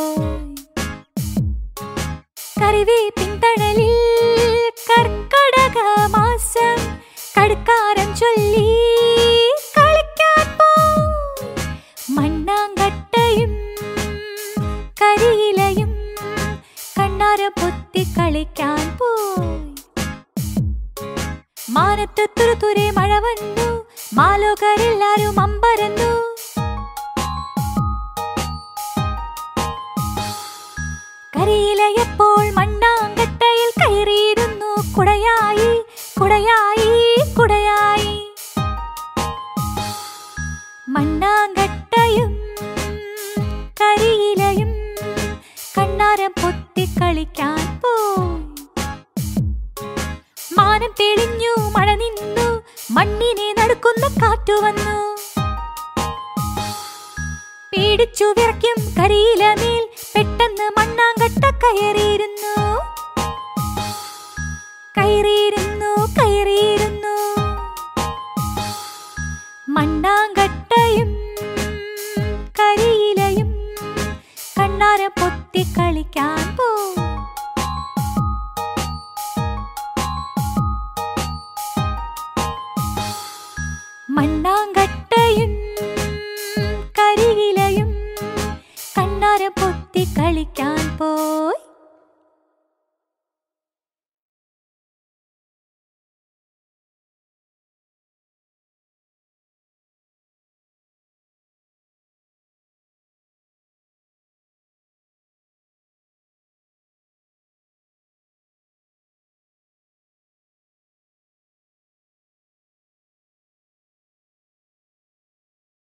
കറിവേപ്പിൻ തണലിൽ കർക്കടക മാസം കടുക്കാരം ചൊല്ലി കളിക്കാൻ പോയി. മണ്ണാങ്കട്ടയും കരിയിലയും കണ്ണാര പൊത്തി കളിക്കാൻ പോയി. മാനത്ത് തുരുതുരെ മഴ വന്നു, മാലോകരെല്ലാരും അമ്പരന്നു. കരിയിലയപ്പോൾ മണ്ണാങ്കട്ടയിൽ കയറിയിരുന്നു, കുടയായി കുടയായി കുടയായി. മണ്ണാങ്കട്ടയും കരിയിലയും കണ്ണാരം പൊത്തി കളിക്കാൻ പോയി. മാനം തെളിഞ്ഞു, മഴ നിന്നു, മണ്ണിനെ നടുക്കുന്ന കാറ്റു വന്നു. പേടിച്ചു വിറയ്ക്കും കരിയില മേൽ പെട്ടെന്ന് മണ്ണാങ്കട്ട കയറിയിരുന്നു. കയറിയിരുന്നു കയറിയിരുന്നു. മണ്ണാങ്കട്ടയും കരിയിലയും കണ്ണാര പൊത്തി കളിക്കാൻ പോയി. മണ്ണാങ്കട്ടയും കരിയിലയും കണ്ണാര പൊത്തി കളിക്കാൻ പോയി.